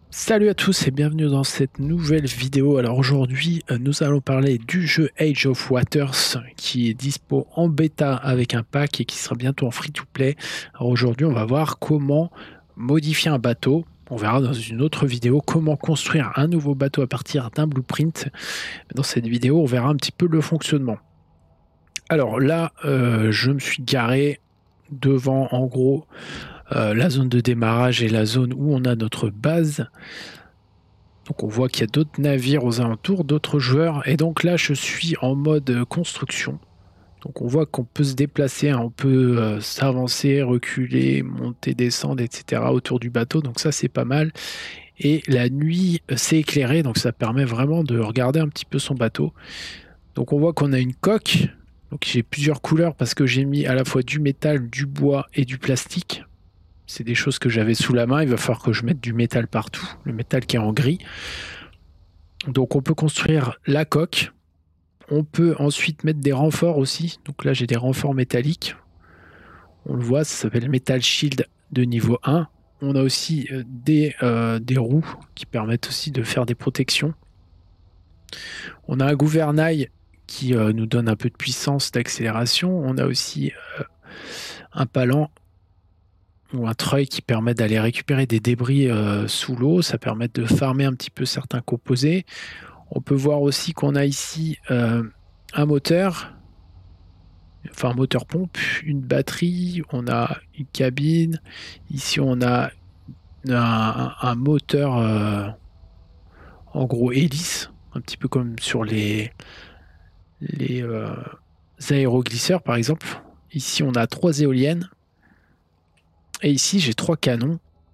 Salut à tous et bienvenue dans cette nouvelle vidéo. Alors aujourd'hui, nous allons parler du jeu Age of Waters qui est dispo en bêta avec un pack et qui sera bientôt en free-to-play. Alors aujourd'hui, on va voir comment modifier un bateau. On verra dans une autre vidéo comment construire un nouveau bateau à partir d'un blueprint. Dans cette vidéo, on verra un petit peu le fonctionnement. Alors là, je me suis garé devant en gros la zone de démarrage et la zone où on a notre base. Donc on voit qu'il y a d'autres navires aux alentours, d'autres joueurs. Et donc là, je suis en mode construction. Donc on voit qu'on peut se déplacer, hein, on peut s'avancer, reculer, monter, descendre, etc. autour du bateau. Donc ça, c'est pas mal. Et la nuit, c'est éclairé, donc ça permet vraiment de regarder un petit peu son bateau. Donc on voit qu'on a une coque. Donc j'ai plusieurs couleurs parce que j'ai mis à la fois du métal, du bois et du plastique. C'est des choses que j'avais sous la main. Il va falloir que je mette du métal partout. Le métal qui est en gris. Donc on peut construire la coque. On peut ensuite mettre des renforts aussi. Donc là j'ai des renforts métalliques. On le voit, ça s'appelle Metal Shield de niveau 1. On a aussi des roues qui permettent aussi de faire des protections. On a un gouvernail qui nous donne un peu de puissance d'accélération. On a aussi un palan ou un treuil qui permet d'aller récupérer des débris sous l'eau. Ça permet de farmer un petit peu certains composés. On peut voir aussi qu'on a ici un moteur, enfin un moteur pompe, une batterie, on a une cabine. Ici, on a un moteur en gros hélice, un petit peu comme sur les aéroglisseurs par exemple. Ici, on a 3 éoliennes. Et ici, j'ai 3 canons.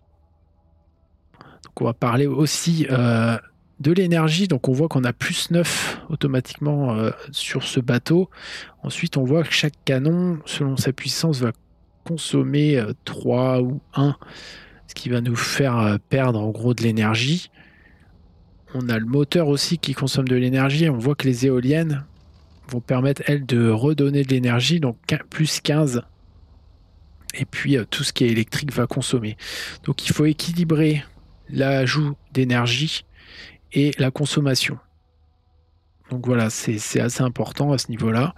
Donc, on va parler aussi de l'énergie. Donc, on voit qu'on a plus 9 automatiquement sur ce bateau. Ensuite, on voit que chaque canon, selon sa puissance, va consommer 3 ou 1, ce qui va nous faire perdre en gros de l'énergie. On a le moteur aussi qui consomme de l'énergie. On voit que les éoliennes vont permettre, elles, de redonner de l'énergie. Donc, plus 15. Et puis tout ce qui est électrique va consommer. Donc il faut équilibrer l'ajout d'énergie et la consommation. Donc voilà, c'est assez important à ce niveau-là.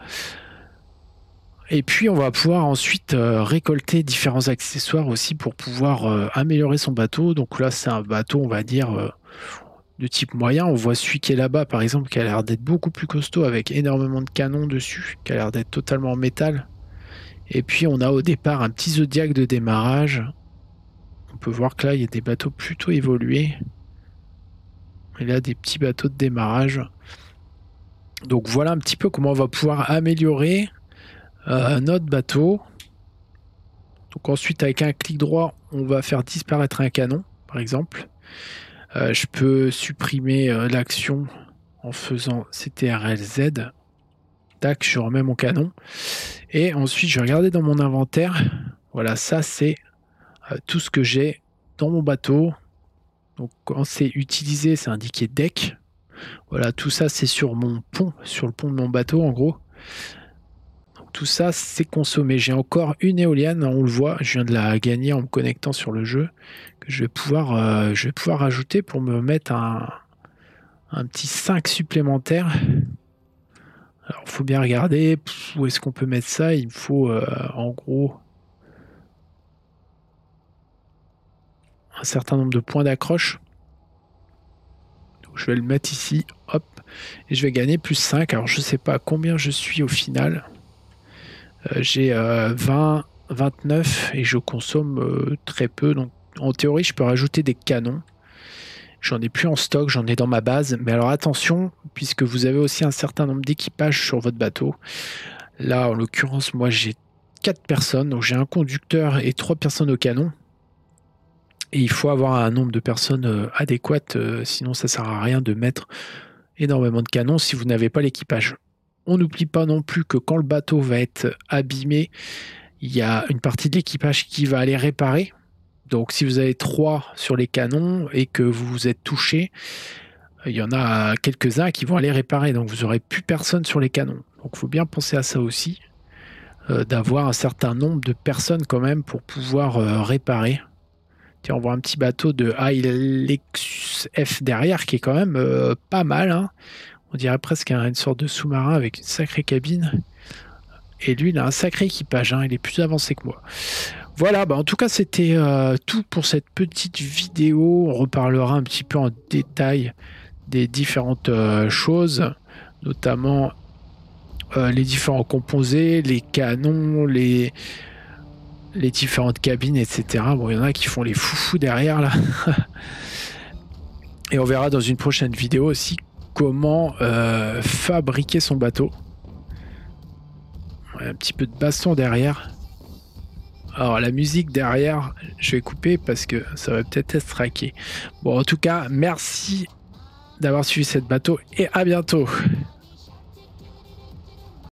Et puis on va pouvoir ensuite récolter différents accessoires aussi pour pouvoir améliorer son bateau. Donc là c'est un bateau, on va dire, de type moyen. On voit celui qui est là-bas par exemple, qui a l'air d'être beaucoup plus costaud avec énormément de canons dessus, qui a l'air d'être totalement en métal. Et puis on a au départ un petit zodiaque de démarrage. On peut voir que là il y a des bateaux plutôt évolués. Et là des petits bateaux de démarrage. Donc voilà un petit peu comment on va pouvoir améliorer notre bateau. Donc ensuite avec un clic droit on va faire disparaître un canon par exemple. Je peux supprimer l'action en faisant CTRL-Z. Tac, je remets mon canon. Et ensuite, je vais regarder dans mon inventaire. Voilà, ça, c'est tout ce que j'ai dans mon bateau. Donc, quand c'est utilisé, c'est indiqué deck. Voilà, tout ça, c'est sur mon pont, sur le pont de mon bateau, en gros. Donc, tout ça, c'est consommé. J'ai encore une éolienne, on le voit. Je viens de la gagner en me connectant sur le jeu. Que je vais pouvoir ajouter pour me mettre un petit 5 supplémentaire. Alors, il faut bien regarder où est-ce qu'on peut mettre ça. Il me faut, en gros, un certain nombre de points d'accroche. Donc, je vais le mettre ici. Hop. Et je vais gagner plus 5. Alors, je ne sais pas combien je suis au final. J'ai 20, 29 et je consomme très peu. Donc, en théorie, je peux rajouter des canons. J'en ai plus en stock, j'en ai dans ma base. Mais alors attention, puisque vous avez aussi un certain nombre d'équipages sur votre bateau. Là, en l'occurrence, moi, j'ai 4 personnes. Donc, j'ai un conducteur et 3 personnes au canon. Et il faut avoir un nombre de personnes adéquates. Sinon, ça ne sert à rien de mettre énormément de canons si vous n'avez pas l'équipage. On n'oublie pas non plus que quand le bateau va être abîmé, il y a une partie de l'équipage qui va aller réparer. Donc si vous avez 3 sur les canons et que vous êtes touché, il y en a quelques-uns qui vont aller réparer. Donc vous n'aurez plus personne sur les canons. Donc il faut bien penser à ça aussi, d'avoir un certain nombre de personnes quand même pour pouvoir réparer. Tiens, on voit un petit bateau de Lexus F derrière qui est quand même pas mal, hein. On dirait presque une sorte de sous-marin avec une sacrée cabine. Et lui, il a un sacré équipage, hein. Il est plus avancé que moi. Voilà, bah en tout cas, c'était tout pour cette petite vidéo. On reparlera un petit peu en détail des différentes choses, notamment les différents composés, les canons, les différentes cabines, etc. Bon, il y en a qui font les foufous derrière, là. Et on verra dans une prochaine vidéo aussi comment fabriquer son bateau. Ouais, un petit peu de baston derrière. Alors la musique derrière, je vais couper parce que ça va peut-être être traqué. Bon, en tout cas, merci d'avoir suivi cette bateau et à bientôt.